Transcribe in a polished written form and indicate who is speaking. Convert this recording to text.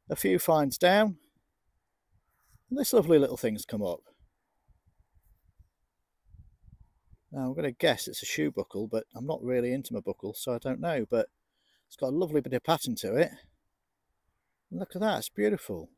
Speaker 1: a few finds down, and this lovely little thing's come up. Now I'm going to guess it's a shoe buckle, but I'm not really into my buckle, so I don't know, but it's got a lovely bit of pattern to it. And look at that, it's beautiful.